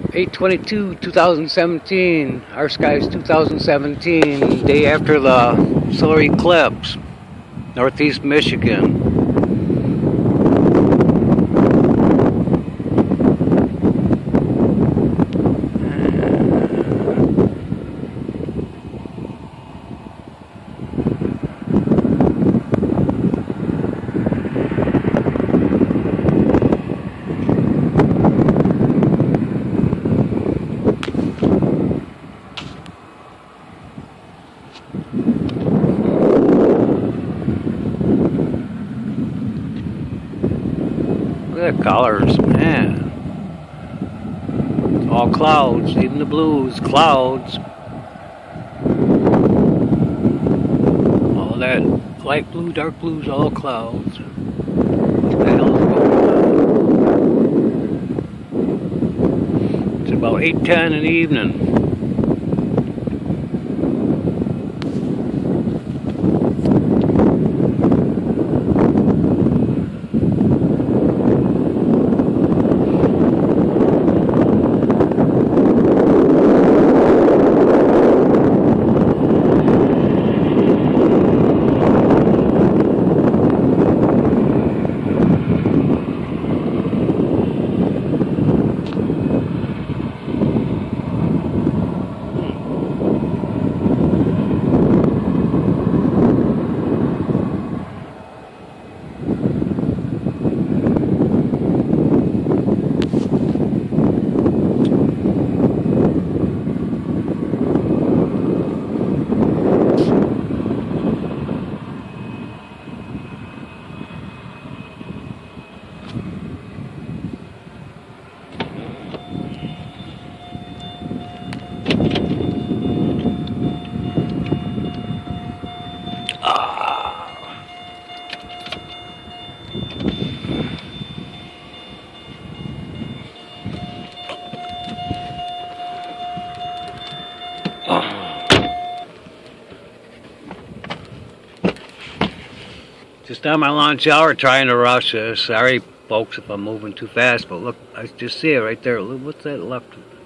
8/22/2017, our skies 2017, day after the solar eclipse, Northeast Michigan. Look at the colors, man. It's all clouds, even the blues, clouds. All that light blue, dark blues, all clouds. What the hell is going on? It's about 8:10 in the evening. Just on my lunch hour trying to rush this. Sorry folks if I'm moving too fast, but look, I just see it right there. What's that left?